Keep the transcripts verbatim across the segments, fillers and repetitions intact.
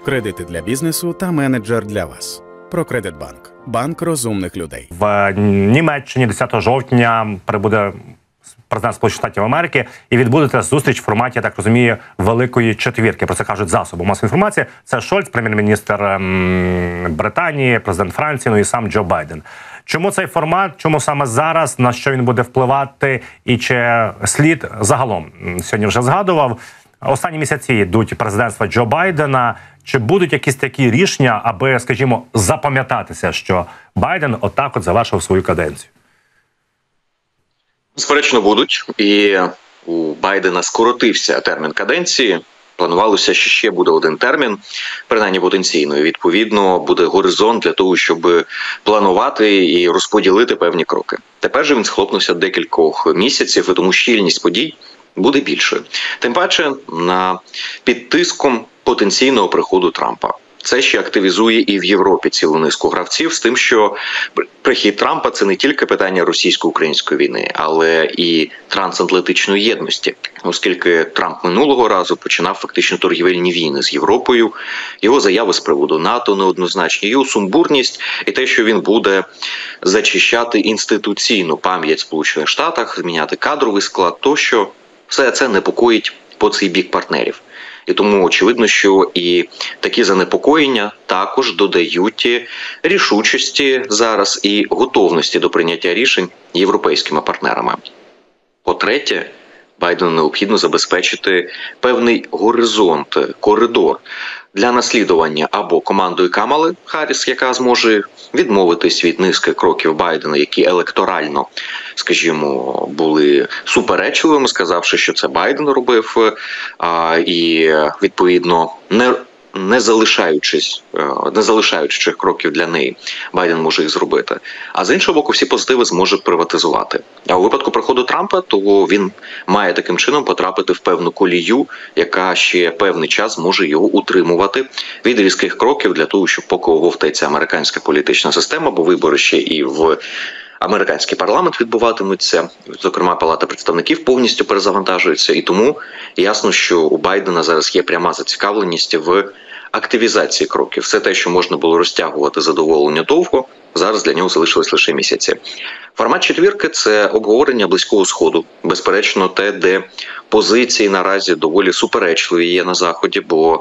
Кредити для бізнесу та менеджер для вас. Прокредитбанк. Банк розумних людей. В Німеччині десятого жовтня прибуде президент Сполучених Штатів Америки і відбудеться зустріч в форматі, я так розумію, Великої Четвірки. Про це кажуть засоби масової інформації. Це Шольц, прем'єр-міністр Британії, президент Франції, ну і сам Джо Байден. Чому цей формат, чому саме зараз, на що він буде впливати і чи слід загалом? Сьогодні вже згадував. Останні місяці йдуть президентства Джо Байдена. Чи будуть якісь такі рішення, аби, скажімо, запам'ятатися, що Байден отак от завершив свою каденцію? Безперечно, будуть. І у Байдена скоротився термін каденції. Планувалося, що ще буде один термін, принаймні потенційно. І, відповідно, буде горизонт для того, щоб планувати і розподілити певні кроки. Тепер же він схлопнувся декількох місяців, і тому щільність подій буде більшою. Тим паче, на під тиском потенційного приходу Трампа. Це ще активізує і в Європі цілу низку гравців з тим, що прихід Трампа – це не тільки питання російсько-української війни, але і трансатлантичної єдності. Оскільки Трамп минулого разу починав фактично торгівельні війни з Європою, його заяви з приводу НАТО неоднозначні, його сумбурність і те, що він буде зачищати інституційну пам'ять в Сполучених Штатах, зміняти кадровий склад, тощо все це непокоїть по цей бік партнерів. І тому очевидно, що і такі занепокоєння також додають рішучості зараз і готовності до прийняття рішень європейськими партнерами. По-третє, Байдену необхідно забезпечити певний горизонт, коридор для наслідування або командою Камали Харріс, яка зможе відмовитись від низки кроків Байдена, які електорально, скажімо, були суперечливими, сказавши, що це Байден робив, а, і, відповідно, не Не залишаючись, не залишаючи цих кроків для неї, Байден може їх зробити. А з іншого боку, всі позитиви зможе приватизувати. А у випадку приходу Трампа, то він має таким чином потрапити в певну колію, яка ще певний час може його утримувати від різких кроків для того, щоб поки оговтається американська політична система, бо вибори ще і в американський парламент відбуватимуться, зокрема Палата представників повністю перезавантажується, і тому ясно, що у Байдена зараз є пряма зацікавленість в активізації кроків. Все те, що можна було розтягувати задоволення довго, зараз для нього залишилось лише місяці. Формат четвірки – це обговорення Близького Сходу. Безперечно, те, де позиції наразі доволі суперечливі є на Заході, бо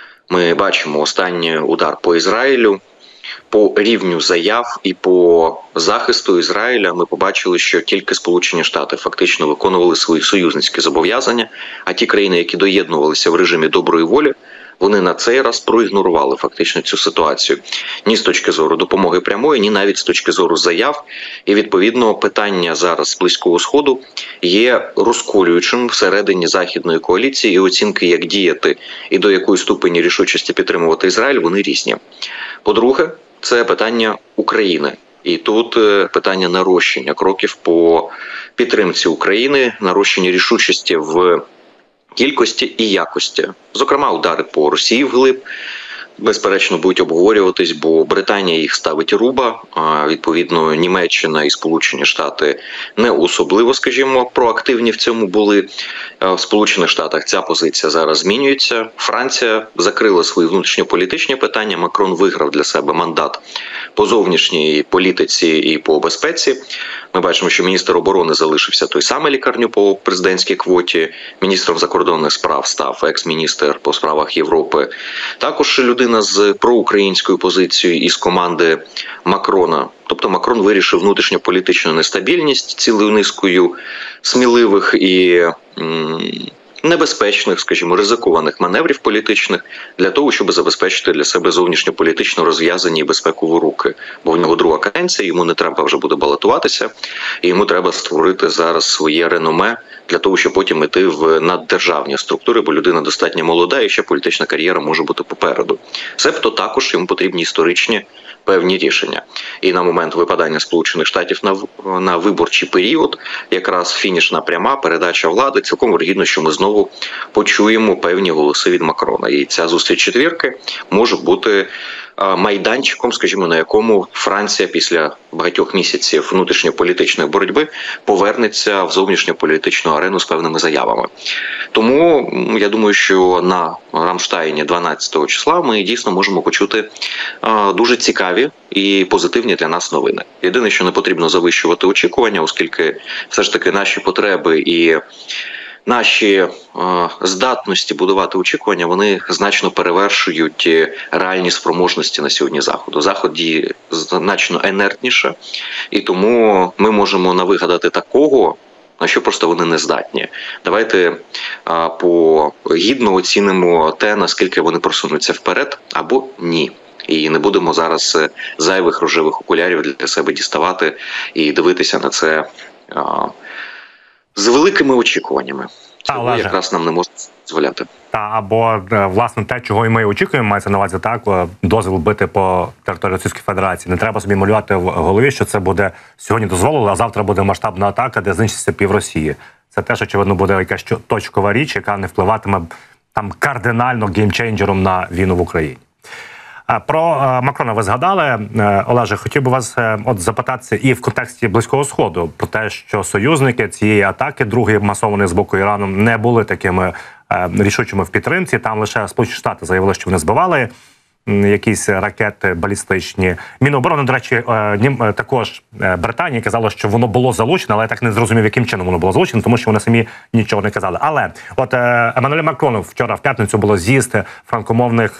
ми бачимо останній удар по Ізраїлю, по рівню заяв і по захисту Ізраїля ми побачили, що тільки Сполучені Штати фактично виконували свої союзницькі зобов'язання, а ті країни, які доєднувалися в режимі доброї волі, вони на цей раз проігнорували фактично цю ситуацію. Ні з точки зору допомоги прямої, ні навіть з точки зору заяв. І, відповідно, питання зараз з Близького Сходу є розколюючим всередині Західної коаліції, і оцінки, як діяти і до якої ступені рішучості підтримувати Ізраїль, вони різні. По-друге, це питання України. І тут питання нарощення кроків по підтримці України, нарощення рішучості в кількості і якості. Зокрема, удари по Росії вглиб, безперечно, будуть обговорюватись, бо Британія їх ставить руба, а відповідно Німеччина і Сполучені Штати не особливо, скажімо, проактивні в цьому були. В Сполучених Штатах ця позиція зараз змінюється. Франція закрила свої внутрішньополітичні питання, Макрон виграв для себе мандат по зовнішній політиці і по безпеці. Ми бачимо, що міністр оборони залишився той самий лікарню по президентській квоті, міністром закордонних справ став екс-міністр по справах Європи. Також людина з проукраїнською позицією із команди Макрона. Тобто Макрон вирішив внутрішньополітичну нестабільність цілою низкою сміливих і м, небезпечних, скажімо, ризикованих маневрів політичних для того, щоб забезпечити для себе зовнішньополітично розв'язані і безпекові руки. Бо в нього друга каденція, йому не треба вже буде балотуватися, і йому треба створити зараз своє реноме для того, щоб потім іти в наддержавні структури, бо людина достатньо молода і ще політична кар'єра може бути попереду. Себто також йому потрібні історичні певні рішення. І на момент випадання Сполучених Штатів на, на виборчий період, якраз фінішна пряма, передача влади, цілком вірогідно, що ми знову почуємо певні голоси від Макрона. І ця зустріч четвірки може бути майданчиком, скажімо, на якому Франція після багатьох місяців внутрішньополітичної боротьби повернеться в зовнішньополітичну арену з певними заявами. Тому я думаю, що на Рамштайні дванадцятого числа ми дійсно можемо почути дуже цікаві і позитивні для нас новини. Єдине, що не потрібно завищувати очікування, оскільки все ж таки наші потреби і наші е, здатності будувати очікування, вони значно перевершують реальні спроможності на сьогодні Заходу. Заход діє значно інертніше, і тому ми можемо навигадати такого, на що просто вони не здатні. Давайте а, по гідно оцінимо те, наскільки вони просунуться вперед або ні. І не будемо зараз зайвих рожевих окулярів для себе діставати і дивитися на це а, з великими очікуваннями. Цього якраз нам не можна дозволяти. Та, або, власне, те, чого і ми очікуємо, мається на увазі так, дозвіл бити по території Російської Федерації. Не треба собі малювати в голові, що це буде сьогодні дозволено, а завтра буде масштабна атака, де знищиться пів Росії. Це теж, очевидно, буде якась точкова річ, яка не впливатиме там кардинально геймчейнджером на війну в Україні. Про Макрона ви згадали, Олеже, хотів би вас от запитатися і в контексті Близького Сходу про те, що союзники цієї атаки, другої масованої з боку Ірану, не були такими рішучими в підтримці. Там лише Сполучені Штати заявили, що вони збивали якісь ракети балістичні. Міноборони, до речі, також Британії казало, що воно було залучено, але я так не зрозумів, яким чином воно було залучено, тому що вони самі нічого не казали. Але от Еммануелю Макрону вчора в п'ятницю було з'їзд франкомовних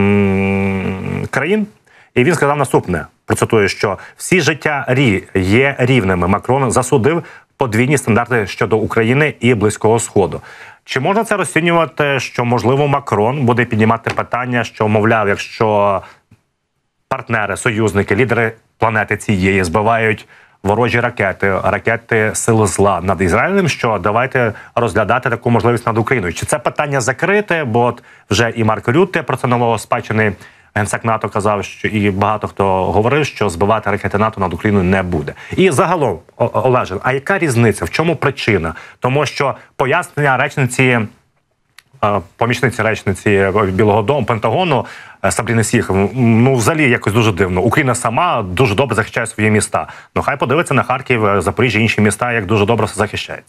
ем, країн, і він сказав наступне, процитую, що всі життя рі є рівними. Макрон засудив подвійні стандарти щодо України і Близького Сходу. Чи можна це розцінювати, що, можливо, Макрон буде піднімати питання, що, мовляв, якщо партнери, союзники, лідери планети цієї збивають ворожі ракети, ракети сил зла над Ізраїлем, що давайте розглядати таку можливість над Україною? Чи це питання закрите, бо от вже і Марк Рютте про це новоспечений генсек НАТО казав, що і багато хто говорив, що збивати ракети НАТО над Україною не буде. І загалом, Олеже, а яка різниця? В чому причина? Тому що пояснення речниці, помічниці речниці Білого Дому, Пентагону Сабріни Сіхов, ну взагалі якось дуже дивно. Україна сама дуже добре захищає свої міста. Ну хай подивиться на Харків, Запоріжжя, інші міста, як дуже добре все захищається.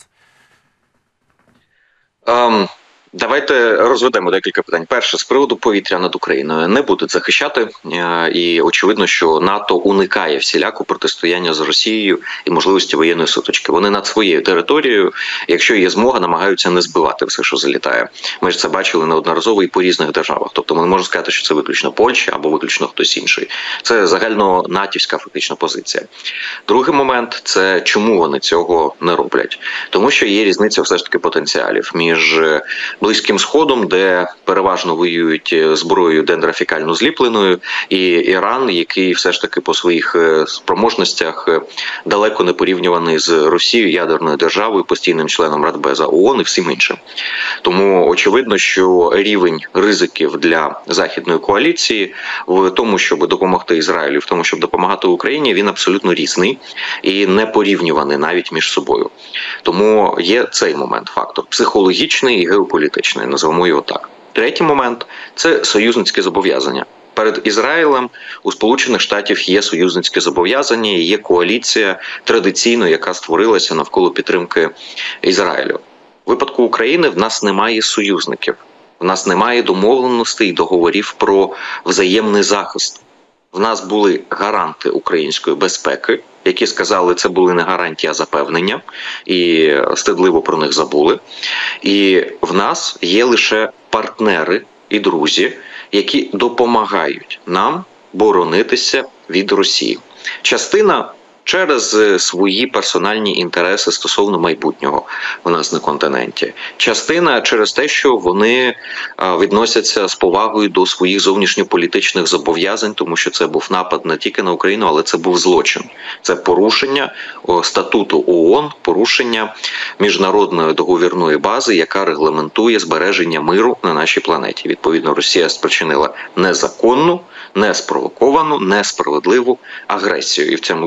Um... Давайте розведемо декілька питань. Перше, з приводу повітря над Україною не будуть захищати, і очевидно, що НАТО уникає всіляко протистояння з Росією і можливості воєнної сутички. Вони над своєю територією, якщо є змога, намагаються не збивати все, що залітає. Ми ж це бачили неодноразово і по різних державах. Тобто ми не можемо сказати, що це виключно Польща або виключно хтось інший. Це загальнонатівська фактична позиція. Другий момент – це чому вони цього не роблять. Тому що є різниця все ж таки потенціалів між Близьким Сходом, де переважно воюють зброєю дендрофікально зліпленою, і Іран, який все ж таки по своїх спроможностях далеко не порівнюваний з Росією, ядерною державою, постійним членом Радбеза ООН і всім іншим. Тому очевидно, що рівень ризиків для Західної коаліції в тому, щоб допомогти Ізраїлю, в тому, щоб допомагати Україні, він абсолютно різний і не порівнюваний навіть між собою. Тому є цей момент, фактор психологічний і геополітичний, називаємо його так. Третій момент – це союзницькі зобов'язання. Перед Ізраїлем у Сполучених Штатів є союзницькі зобов'язання, є коаліція традиційно, яка створилася навколо підтримки Ізраїлю. У випадку України в нас немає союзників, в нас немає домовленостей і договорів про взаємний захист. В нас були гаранти української безпеки, які сказали, це були не гарантії, а запевнення, і стидливо про них забули. І в нас є лише партнери і друзі, які допомагають нам боронитися від Росії. Частина через свої персональні інтереси стосовно майбутнього у нас на континенті. Частина через те, що вони відносяться з повагою до своїх зовнішньополітичних зобов'язань, тому що це був напад не тільки на Україну, але це був злочин. Це порушення статуту ООН, порушення міжнародної договірної бази, яка регламентує збереження миру на нашій планеті. Відповідно, Росія спричинила незаконну, неспровоковану, несправедливу агресію. І в цьому випадку світова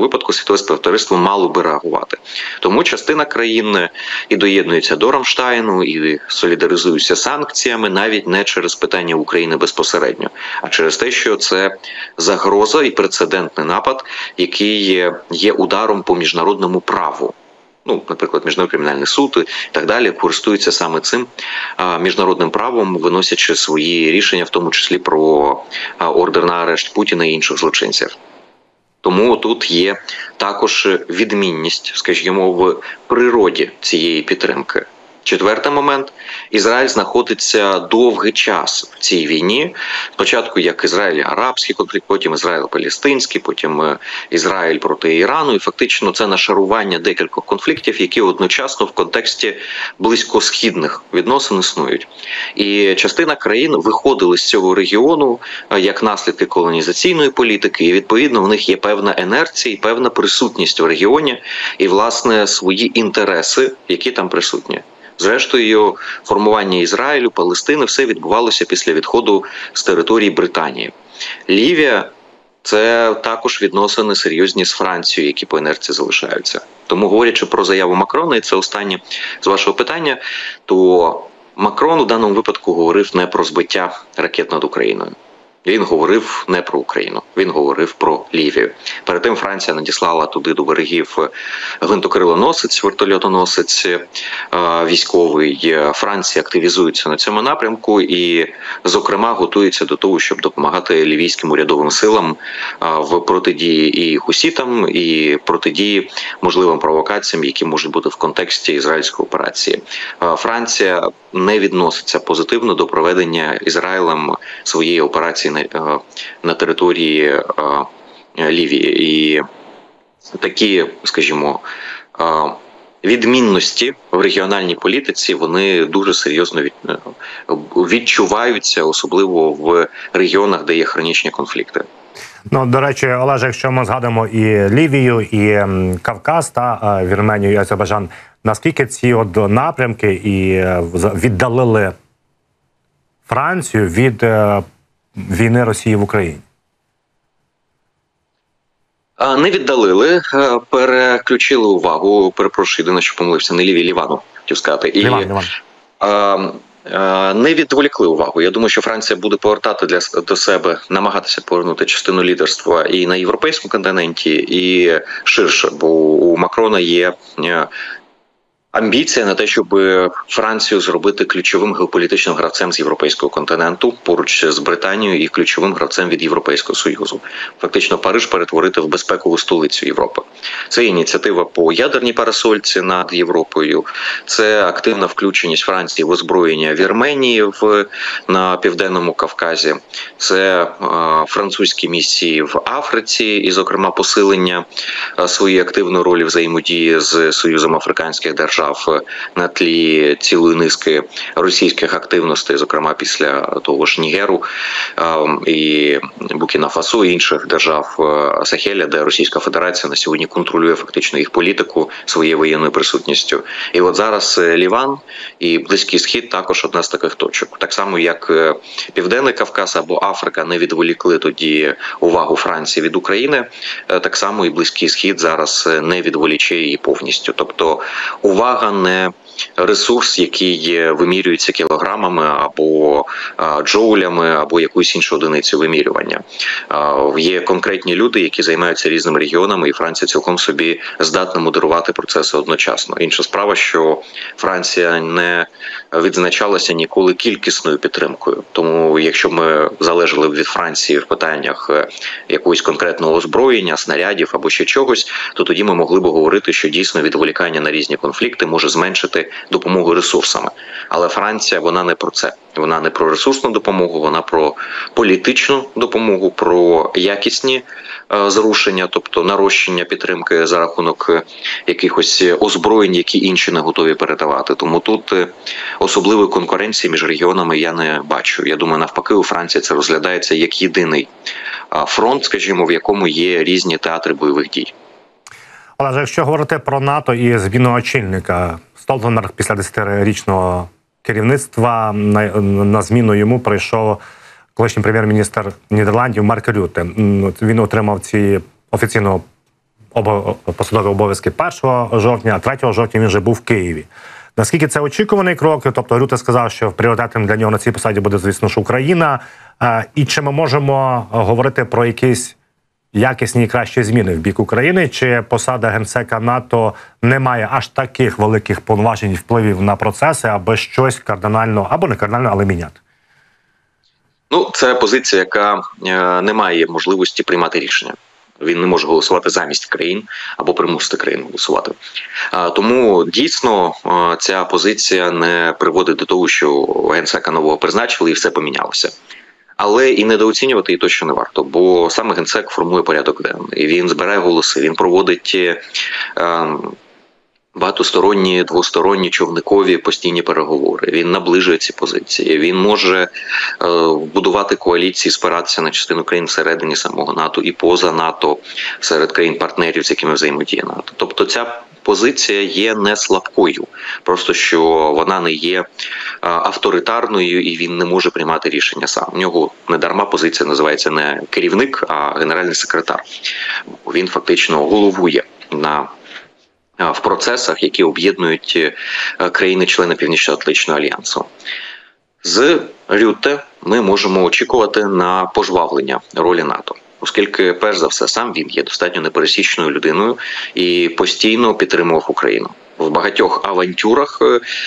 світове співтовариство мало би реагувати. Тому частина країн і доєднується до Рамштайну, і солідаризуються з санкціями, навіть не через питання України безпосередньо, а через те, що це загроза і прецедентний напад, який є, є ударом по міжнародному праву. Ну, наприклад, Міжнародний кримінальний суд і так далі користуються саме цим а, міжнародним правом, виносячи свої рішення, в тому числі про а, ордер на арешт Путіна і інших злочинців. Тому тут є також відмінність, скажімо, в природі цієї підтримки. Четвертий момент. Ізраїль знаходиться довгий час в цій війні. Спочатку як Ізраїль-арабський конфлікт, потім Ізраїль-палестинський, потім Ізраїль проти Ірану. І фактично це нашарування декількох конфліктів, які одночасно в контексті близькосхідних відносин існують. І частина країн виходили з цього регіону як наслідки колонізаційної політики, і відповідно в них є певна інерція і певна присутність в регіоні, і, власне, свої інтереси, які там присутні. Зрештою, формування Ізраїлю, Палестини – все відбувалося після відходу з території Британії. Лівія – це також відносини серйозні з Францією, які по інерції залишаються. Тому, говорячи про заяву Макрона, і це останнє з вашого питання, то Макрон у даному випадку говорив не про збиття ракет над Україною. Він говорив не про Україну, він говорив про Лівію. Перед тим Франція надіслала туди до берегів гвинтокрилоносець, вертольотоносець військовий. Франція активізується на цьому напрямку і, зокрема, готується до того, щоб допомагати лівійським урядовим силам в протидії і хусітам, і протидії можливим провокаціям, які можуть бути в контексті ізраїльської операції. Франція не відноситься позитивно до проведення Ізраїлем своєї операції на, на території Лівії. І такі, скажімо, відмінності в регіональній політиці, вони дуже серйозно відчуваються, особливо в регіонах, де є хронічні конфлікти. Ну, до речі, Олеже, якщо ми згадаємо і Лівію, і Кавказ, та Вірменію, і Азербайджан, наскільки ці от напрямки і віддалили Францію від війни Росії в Україні? Не віддалили, переключили увагу, перепрошую, єдине, що помилився, не Лівії, Лівану, хотів сказати. І, Ліван, Ліван. А, не відволікли увагу. Я думаю, що Франція буде повертати для до себе, намагатися повернути частину лідерства і на європейському континенті, і ширше, бо у Макрона є амбіція на те, щоб Францію зробити ключовим геополітичним гравцем з європейського континенту, поруч з Британією, і ключовим гравцем від Європейського Союзу. Фактично Париж перетворити в безпекову столицю Європи. Це ініціатива по ядерній парасольці над Європою, це активна включеність Франції в озброєння Вірменії в, на Південному Кавказі, це е, французькі місії в Африці і, зокрема, посилення е, своєї активної ролі взаємодії з Союзом Африканських держав на тлі цілої низки російських активностей, зокрема після того ж Нігеру і Буркіна-Фасо і інших держав Сахеля, де Російська Федерація на сьогодні контролює фактично їх політику своєю воєнною присутністю. І от зараз Ліван і Близький Схід також одна з таких точок. Так само, як Південний Кавказ або Африка не відволікли тоді увагу Франції від України, так само і Близький Схід зараз не відволіче її повністю. Тобто увага не ресурс, який вимірюється кілограмами або джоулями, або якоюсь іншою одиницею вимірювання. Є конкретні люди, які займаються різними регіонами, і Франція цілком собі здатна модерувати процеси одночасно. Інша справа, що Франція не відзначалася ніколи кількісною підтримкою. Тому якщо б ми залежали від Франції в питаннях якогось конкретного озброєння, снарядів або ще чогось, то тоді ми могли б говорити, що дійсно відволікання на різні конфлікти може зменшити допомогу ресурсами. Але Франція, вона не про це. Вона не про ресурсну допомогу, вона про політичну допомогу, про якісні е, зрушення, тобто нарощення підтримки за рахунок якихось озброєнь, які інші не готові передавати. Тому тут е, особливої конкуренції між регіонами я не бачу. Я думаю, навпаки, у Франції це розглядається як єдиний е, фронт, скажімо, в якому є різні театри бойових дій. Але якщо говорити про НАТО і зміну очільника, Столтенберг після десятирічного керівництва, на, на зміну йому прийшов колишній прем'єр-міністр Нідерландів Марк Рютте. Він отримав ці офіційно посадові обов'язки першого жовтня, а третього жовтня він вже був в Києві. Наскільки це очікуваний крок? Тобто Рюте сказав, що пріоритетом для нього на цій посаді буде, звісно ж, Україна. І чи ми можемо говорити про якісь якісні і кращі зміни в бік України? Чи посада генсека НАТО не має аж таких великих повноважень і впливів на процеси, аби щось кардинально, або не кардинально, але міняти? Ну, це позиція, яка е, не має можливості приймати рішення. Він не може голосувати замість країн або примусити країн голосувати. А, тому дійсно а, ця позиція не приводить до того, що генсека нового призначили і все помінялося. Але і недооцінювати її точно не варто, бо саме генсек формує порядок денний. Він збирає голоси, він проводить а, багатосторонні, двосторонні, човникові постійні переговори. Він наближує ці позиції. Він може е, будувати коаліції, спиратися на частину країн всередині самого НАТО і поза НАТО, серед країн-партнерів, з якими взаємодіє НАТО. Тобто ця позиція є не слабкою, просто що вона не є е, авторитарною і він не може приймати рішення сам. У нього недарма позиція називається не керівник, а генеральний секретар. Він фактично головує на в процесах, які об'єднують країни-члени Північно-Атлантичного альянсу. З Рюте ми можемо очікувати на пожвавлення ролі НАТО, оскільки, перш за все, сам він є достатньо непересічною людиною і постійно підтримував Україну. В багатьох авантюрах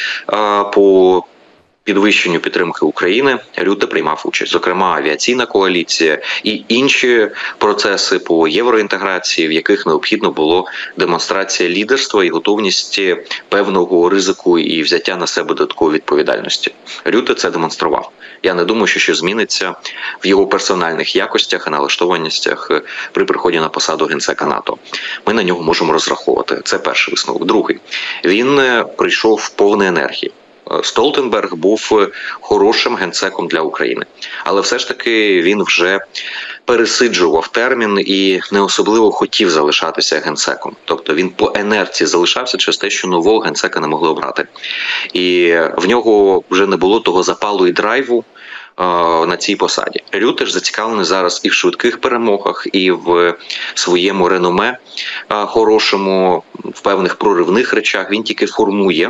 по підвищенню підтримки України Рюте приймав участь. Зокрема, авіаційна коаліція і інші процеси по євроінтеграції, в яких необхідно було демонстрація лідерства і готовність певного ризику і взяття на себе додаткової відповідальності. Рюте це демонстрував. Я не думаю, що щось зміниться в його персональних якостях і налаштованостях при приході на посаду генсека НАТО. Ми на нього можемо розраховувати. Це перший висновок. Другий. Він прийшов повний енергії. Столтенберг був хорошим генсеком для України. Але все ж таки він вже пересиджував термін і не особливо хотів залишатися генсеком. Тобто він по інерції залишався через те, що нового генсека не могли обрати. І в нього вже не було того запалу і драйву на цій посаді. Рюте ж зацікавлений зараз і в швидких перемогах, і в своєму реноме хорошому, в певних проривних речах. Він тільки формує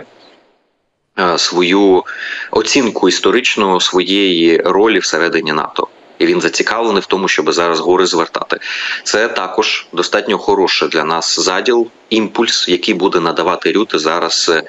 свою оцінку історичну своєї ролі всередині НАТО. І він зацікавлений в тому, щоб зараз гори звертати. Це також достатньо хороший для нас заділ, імпульс, який буде надавати Рюте зараз е,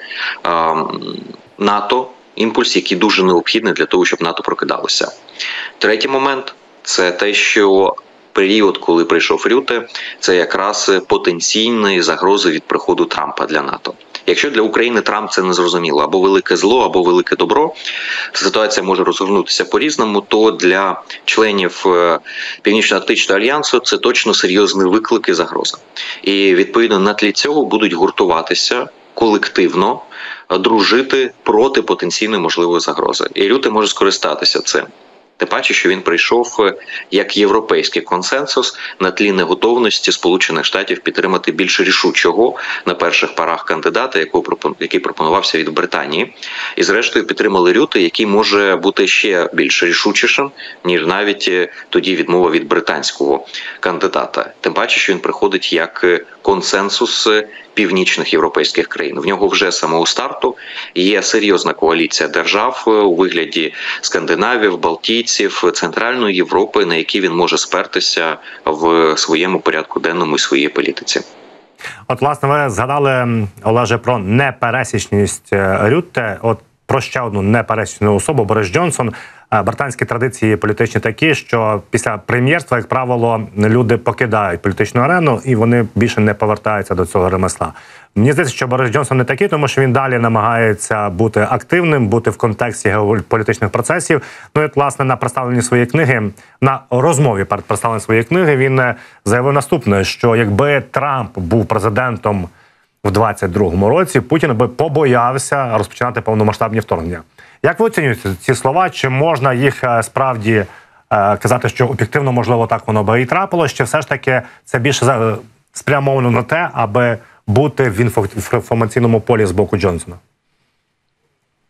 НАТО, імпульс, який дуже необхідний для того, щоб НАТО прокидалося. Третій момент – це те, що період, коли прийшов Рюте, це якраз потенційні загрози від приходу Трампа для НАТО. Якщо для України Трамп це незрозуміло, або велике зло, або велике добро, ситуація може розгорнутися по-різному, то для членів Північно-Атлантичного альянсу це точно серйозні виклики, загроза. І відповідно на тлі цього будуть гуртуватися колективно, дружити проти потенційної можливої загрози. І Рюте може скористатися цим. Тим паче, що він прийшов як європейський консенсус на тлі неготовності Сполучених Штатів підтримати більш рішучого на перших порах кандидата, який пропонувався від Британії. І зрештою підтримали Рюте, який може бути ще більш рішучішим, ніж навіть тоді відмова від британського кандидата. Тим паче, що він приходить як консенсус північних європейських країн. В нього вже з самого старту є серйозна коаліція держав у вигляді скандинавів, балтійців, Центральної Європи, на які він може спертися в своєму порядку денному і своїй політиці. От, власне, ви згадали, Олеже, про непересічність Рюте. От про ще одну непересічну особу – Борис Джонсон. Британські традиції політичні такі, що після прем'єрства, як правило, люди покидають політичну арену і вони більше не повертаються до цього ремесла. Мені здається, що Борис Джонсон не такий, тому що він далі намагається бути активним, бути в контексті геополітичних процесів. Ну і, власне, на представленні своєї книги, на розмові перед представленням своєї книги він заявив наступне, що якби Трамп був президентом в двадцять другому році, Путін би побоявся розпочинати повномасштабні вторгнення. Як ви оцінюєте ці слова? Чи можна їх справді е, казати, що об'єктивно, можливо, так воно би і трапилось, чи все ж таки це більше спрямовано на те, аби бути в інформаційному полі з боку Джонсона?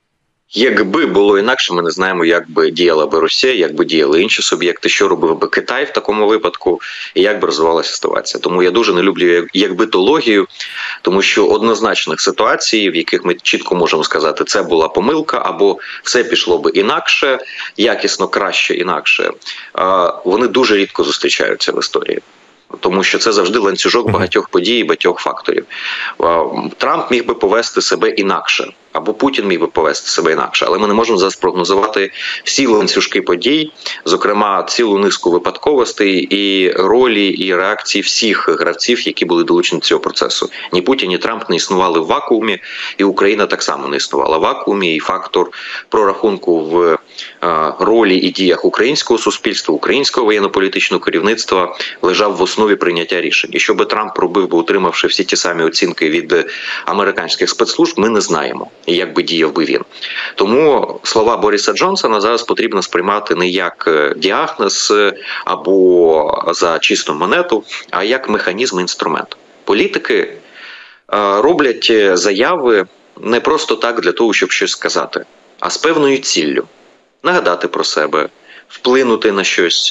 Якби було інакше, ми не знаємо, як би діяла би Росія, як би діяли інші суб'єкти, що робив би Китай в такому випадку, і як би розвивалася ситуація. Тому я дуже не люблю якбитологію, тому що однозначних ситуацій, в яких ми чітко можемо сказати, це була помилка, або все пішло би інакше, якісно краще інакше, вони дуже рідко зустрічаються в історії. Тому що це завжди ланцюжок багатьох подій і багатьох факторів. Трамп міг би повести себе інакше, або Путін міг би повести себе інакше, але ми не можемо зараз прогнозувати всі ланцюжки подій, зокрема цілу низку випадковостей і ролі, і реакції всіх гравців, які були долучені до цього процесу. Ні Путін, ні Трамп не існували в вакуумі, і Україна так само не існувала в вакуумі, і фактор прорахунку в ролі і діях українського суспільства, українського воєнно-політичного керівництва лежав в основі прийняття рішень. І що би Трамп робив, би отримавши всі ті самі оцінки від американських спецслужб, ми не знаємо, як би діяв би він. Тому слова Бориса Джонсона зараз потрібно сприймати не як діагноз або за чисту монету, а як механізм, інструмент. Політики роблять заяви не просто так для того, щоб щось сказати, а з певною ціллю. Нагадати про себе, вплинути на щось,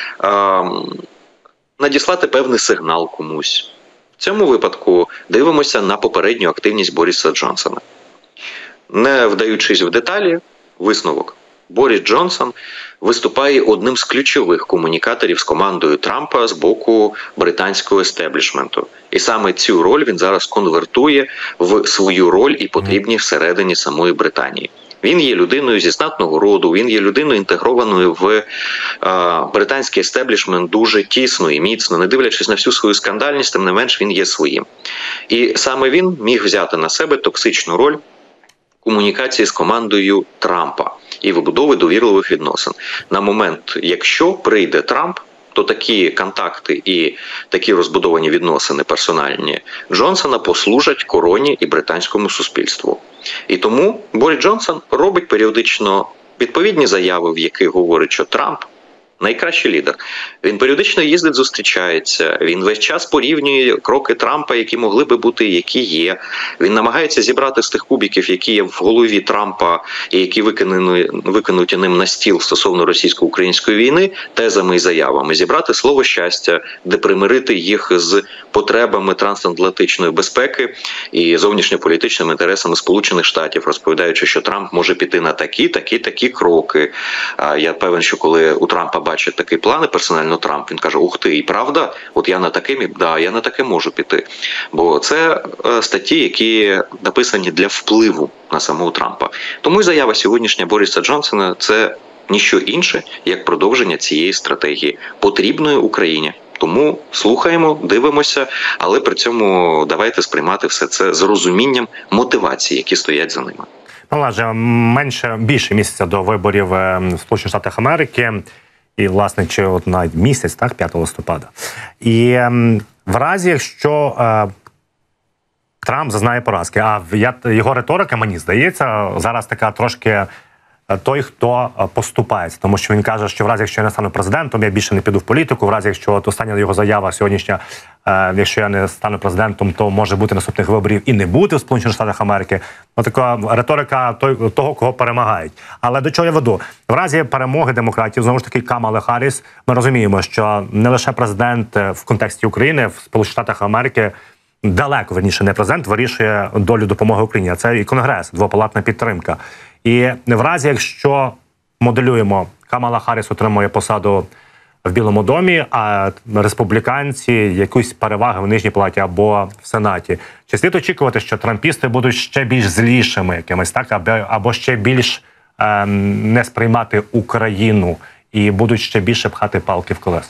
надіслати певний сигнал комусь. В цьому випадку дивимося на попередню активність Бориса Джонсона. Не вдаючись в деталі, висновок. Борис Джонсон виступає одним з ключових комунікаторів з командою Трампа з боку британського естеблішменту. І саме цю роль він зараз конвертує в свою роль і потрібні всередині самої Британії. Він є людиною зі знатного роду, він є людиною інтегрованою в е, британський естеблішмент дуже тісно і міцно, не дивлячись на всю свою скандальність, тим не менш він є своїм. І саме він міг взяти на себе токсичну роль комунікації з командою Трампа і вибудови довірливих відносин. На момент, якщо прийде Трамп, то такі контакти і такі розбудовані відносини персональні Джонсона послужать короні і британському суспільству. І тому Борис Джонсон робить періодично відповідні заяви, в яких говорить, що Трамп найкращий лідер. Він періодично їздить, зустрічається, він весь час порівнює кроки Трампа, які могли би бути, які є. Він намагається зібрати з тих кубиків, які є в голові Трампа і які викинені, викинуті ним на стіл стосовно російсько-української війни, тезами і заявами, зібрати слово щастя, де примирити їх з потребами трансатлантичної безпеки і зовнішньополітичними інтересами Сполучених Штатів, розповідаючи, що Трамп може піти на такі, такі, такі кроки. Я певен, що коли у Трампа бачить такий план, і персонально Трамп, він каже, ух ти, і правда, от я на таке, да, я на таке можу піти. Бо це статті, які написані для впливу на самого Трампа. Тому і заява сьогоднішня Бориса Джонсона – це ніщо інше, як продовження цієї стратегії, потрібної Україні. Тому слухаємо, дивимося, але при цьому давайте сприймати все це з розумінням мотивації, які стоять за ними. Олеже, менше, більше місяця до виборів в Сполучених Штатах Америки, і, власне, чи от навіть місяць, так, п'ятого листопада. І ем, в разі, якщо е, Трамп зазнає поразки, а я, його риторика, мені здається, зараз така трошки той, хто поступається. Тому що він каже, що в разі, якщо я не стану президентом, я більше не піду в політику. В разі, якщо от остання його заява сьогоднішня, е, якщо я не стану президентом, то може бути наступних виборів і не бути в Сполучених Штатах Америки. Ось така риторика той, того, кого перемагають. Але до чого я веду? В разі перемоги демократів, знову ж таки, Камали Харріс, ми розуміємо, що не лише президент в контексті України в Сполучених Штатах Америки, далеко, верніше, не президент, вирішує долю допомоги Україні, а це і Конгрес, двопалатна підтримка. І в разі, якщо моделюємо, Камала Харріс отримує посаду в Білому домі, а республіканці якусь переваги в Нижній палаті або в Сенаті, чи слід очікувати, що трампісти будуть ще більш злішими якимось, так, або, або ще більш ем, не сприймати Україну і будуть ще більше пхати палки в колеса?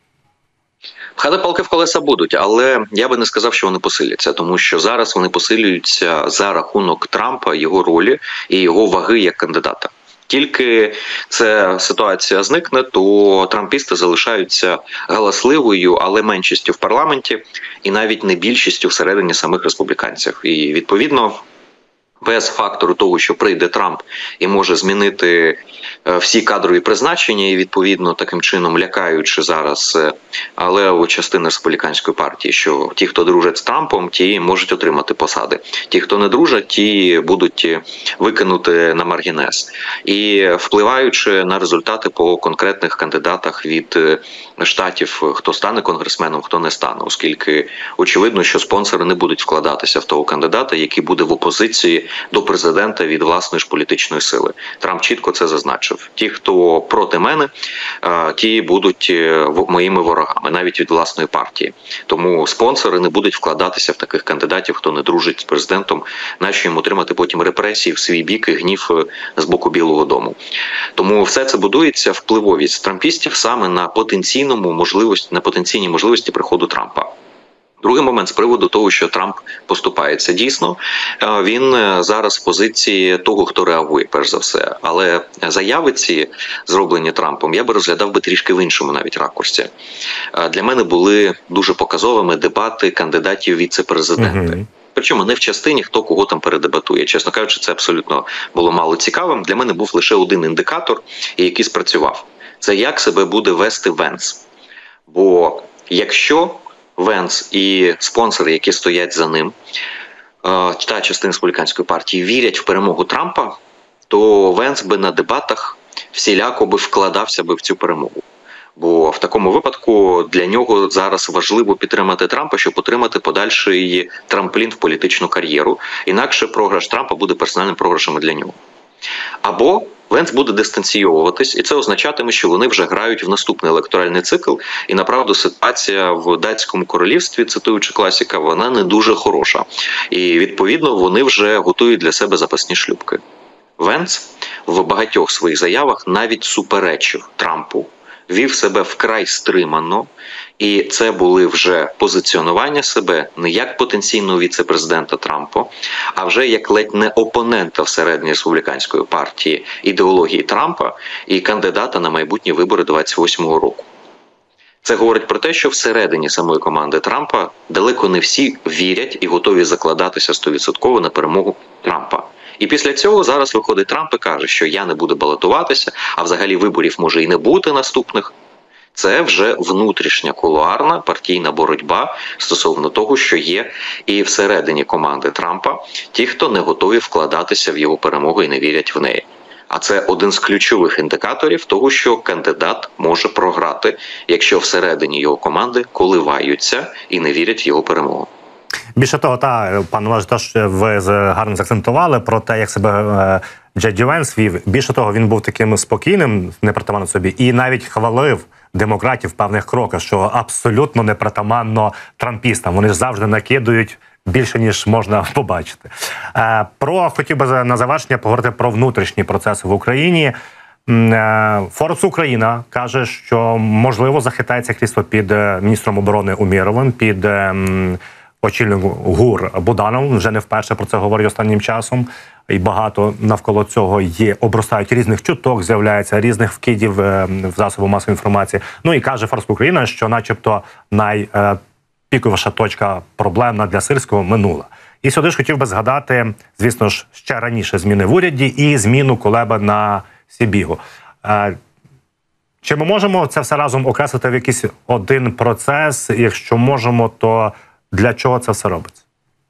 Пхати палки в колеса будуть, але я би не сказав, що вони посиляться, тому що зараз вони посилюються за рахунок Трампа, його ролі і його ваги як кандидата. Тільки ця ситуація зникне, то трампісти залишаються галасливою, але меншістю в парламенті і навіть не більшістю всередині самих республіканців. І відповідно без фактору того, що прийде Трамп і може змінити всі кадрові призначення і, відповідно, таким чином лякаючи зараз, але у частини республіканської партії, що ті, хто дружать з Трампом, ті можуть отримати посади. Ті, хто не дружать, ті будуть викинути на маргінес. І впливаючи на результати по конкретних кандидатах від штатів, хто стане конгресменом, хто не стане, оскільки очевидно, що спонсори не будуть вкладатися в того кандидата, який буде в опозиції до президента від власної ж політичної сили. Трамп чітко це зазначив. Ті, хто проти мене, ті будуть моїми ворогами, навіть від власної партії. Тому спонсори не будуть вкладатися в таких кандидатів, хто не дружить з президентом, нащо їм отримати потім репресії в свій бік і гнів з боку Білого дому. Тому все це будується впливовість трампістів саме на потенційному можливості, на потенційній можливості приходу Трампа. Другий момент з приводу того, що Трамп поступається. Дійсно, він зараз в позиції того, хто реагує, перш за все. Але заяви ці, зроблені Трампом, я би розглядав би трішки в іншому навіть ракурсі. Для мене були дуже показовими дебати кандидатів віце-президенти. Mm-hmm. Причому не в частині, хто кого там передебатує. Чесно кажучи, це абсолютно було мало цікавим. Для мене був лише один індикатор, який спрацював. Це як себе буде вести Венс. Бо якщо Венс і спонсори, які стоять за ним, та частина республіканської партії, вірять в перемогу Трампа, то Венс би на дебатах всіляко би вкладався би в цю перемогу. Бо в такому випадку для нього зараз важливо підтримати Трампа, щоб отримати подальший трамплін в політичну кар'єру. Інакше програш Трампа буде персональним програшем для нього. Або Венс буде дистанційовуватись, і це означатиме, що вони вже грають в наступний електоральний цикл. І, направду, ситуація в датському королівстві, цитуючи класика, вона не дуже хороша. І, відповідно, вони вже готують для себе запасні шлюбки. Венс в багатьох своїх заявах навіть суперечив Трампу, вів себе вкрай стримано, і це були вже позиціонування себе не як потенційного віце-президента Трампа, а вже як ледь не опонента всередині республіканської партії ідеології Трампа і кандидата на майбутні вибори двадцять восьмого року. Це говорить про те, що всередині самої команди Трампа далеко не всі вірять і готові закладатися сто відсотків на перемогу Трампа. І після цього зараз виходить Трамп і каже, що я не буду балотуватися, а взагалі виборів може і не бути наступних. Це вже внутрішня кулуарна партійна боротьба стосовно того, що є і всередині команди Трампа ті, хто не готові вкладатися в його перемогу і не вірять в неї. А це один з ключових індикаторів того, що кандидат може програти, якщо всередині його команди коливаються і не вірять в його перемогу. Більше того, та, пане Олеже, теж ви гарно заакцентували про те, як себе Джей Ді Венс вів. Більше того, він був таким спокійним, непритаманно собі, і навіть хвалив демократів в певних кроках, що абсолютно непритаманно трампістам. Вони ж завжди накидують більше, ніж можна побачити. Про, хотів би на завершення поговорити про внутрішні процеси в Україні. Форбс Україна каже, що, можливо, захитається крісло під міністром оборони Умєровим, під очільник ГУР Буданов, вже не вперше про це говорить останнім часом, і багато навколо цього є, обростають різних чуток, з'являється різних вкидів в засоби масової інформації. Ну і каже Форбс Україна, що начебто найпіковіша точка проблемна для Сирського минула. І сюди ж хотів би згадати, звісно ж, ще раніше зміни в уряді і зміну Кулеби на Сибігу. Чи ми можемо це все разом окреслити в якийсь один процес? Якщо можемо, то для чого це все робиться?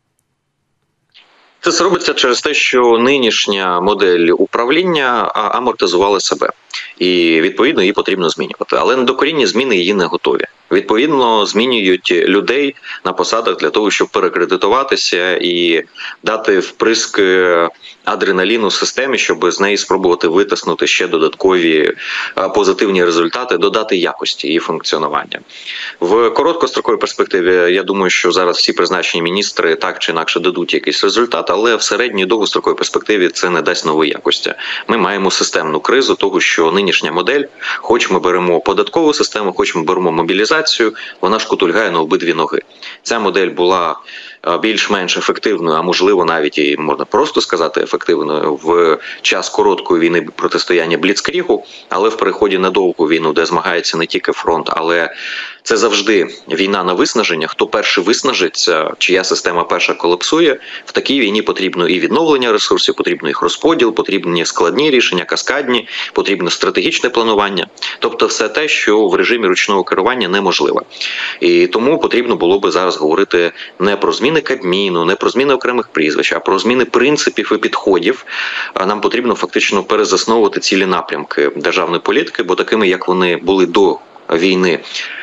Це все робиться через те, що нинішня модель управління амортизувала себе. І, відповідно, її потрібно змінювати. Але недокорінні зміни її не готові. Відповідно, змінюють людей на посадах для того, щоб перекредитуватися і дати вприск адреналіну системі, щоб з неї спробувати витиснути ще додаткові позитивні результати, додати якості її функціонування. В короткостроковій перспективі, я думаю, що зараз всі призначені міністри так чи інакше дадуть якийсь результат, але в середній і довгостроковій перспективі це не дасть нової якості. Ми маємо системну кризу того, що нинішня модель, хоч ми беремо податкову систему, хоч ми беремо мобілізацію, вона шкутульгає на обидві ноги. Ця модель була більш-менш ефективною, а можливо навіть і можна просто сказати ефективною в час короткої війни протистояння Бліцкрігу, але в переході на довгу війну, де змагається не тільки фронт, але Це завжди війна на виснаження. Хто перший виснажиться, чия система перша колапсує, в такій війні потрібно і відновлення ресурсів, потрібно їх розподіл, потрібні складні рішення, каскадні, потрібно стратегічне планування. Тобто все те, що в режимі ручного керування неможливо. І тому потрібно було би зараз говорити не про зміни Кабміну, не про зміни окремих прізвищ, а про зміни принципів і підходів. Нам потрібно фактично перезасновувати цілі напрямки державної політики, бо такими, як вони були до війни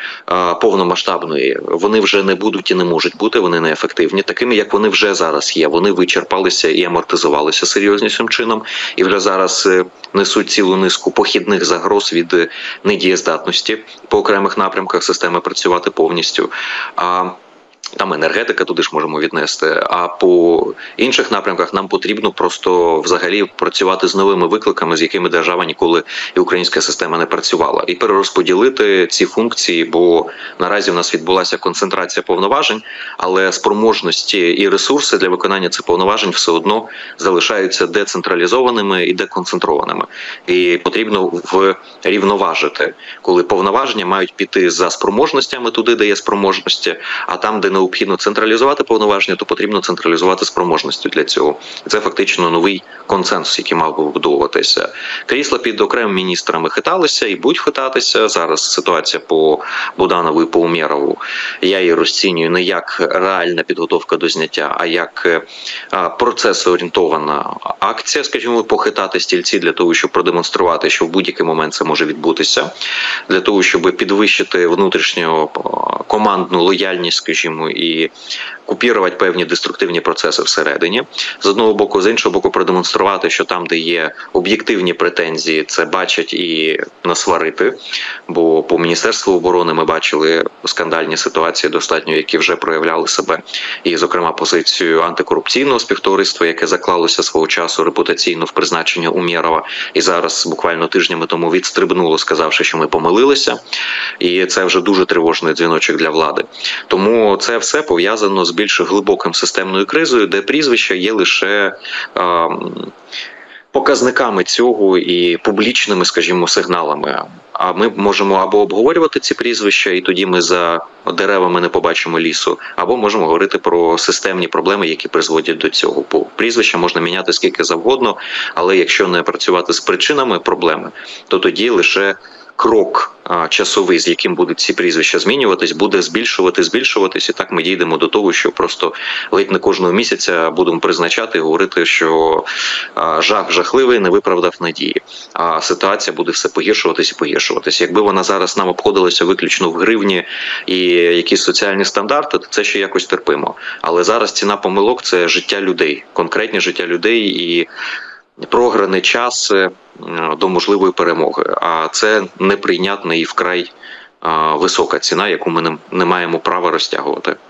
повномасштабної, вони вже не будуть і не можуть бути, вони неефективні. Такими, як вони вже зараз є, вони вичерпалися і амортизувалися серйознішим чином, і вже зараз несуть цілу низку похідних загроз від недієздатності по окремих напрямках системи працювати повністю. А там енергетика туди ж можемо віднести, а по інших напрямках нам потрібно просто взагалі працювати з новими викликами, з якими держава ніколи і українська система не працювала. І перерозподілити ці функції, бо наразі в нас відбулася концентрація повноважень, але спроможності і ресурси для виконання цих повноважень все одно залишаються децентралізованими і деконцентрованими. І потрібно врівноважити, коли повноваження мають піти за спроможностями туди, де є спроможності, а там, де необхідно централізувати повноваження, то потрібно централізувати спроможності для цього. Це фактично новий консенсус, який мав би вибудовуватися. Крісла під окремими міністрами хиталися і будуть хитатися. Зараз ситуація по Буданову і по Умєрову, я її розцінюю не як реальна підготовка до зняття, а як процесоорієнтована акція, скажімо, похитати стільці для того, щоб продемонструвати, що в будь-який момент це може відбутися, для того, щоб підвищити внутрішню командну лояльність, скажімо, і купірувати певні деструктивні процеси всередині. З одного боку, з іншого боку, продемонструвати, що там, де є об'єктивні претензії, це бачать і насварити. Бо по Міністерству оборони ми бачили скандальні ситуації достатньо, які вже проявляли себе. І, зокрема, позицію антикорупційного співтовариства, яке заклалося свого часу репутаційно в призначення Умєрова. І зараз, буквально тижнями тому, відстрибнуло, сказавши, що ми помилилися. І це вже дуже тривожний дзвіночок для влади. Тому це все пов'язано з більш глибоким системною кризою, де прізвища є лише е, показниками цього і публічними, скажімо, сигналами. А ми можемо або обговорювати ці прізвища, і тоді ми за деревами не побачимо лісу, або можемо говорити про системні проблеми, які призводять до цього. Бо прізвища можна міняти скільки завгодно, але якщо не працювати з причинами проблеми, то тоді лише крок а, часовий, з яким будуть ці прізвища змінюватись, буде збільшувати, збільшуватись, і так ми дійдемо до того, що просто ледь не кожного місяця будемо призначати і говорити, що а, жах жахливий не виправдав надії. А ситуація буде все погіршуватись і погіршуватись. Якби вона зараз нам обходилася виключно в гривні і якісь соціальні стандарти, то це ще якось терпимо. Але зараз ціна помилок – це життя людей, конкретні життя людей і програний час до можливої перемоги. А це неприйнятна і вкрай висока ціна, яку ми не маємо права розтягувати.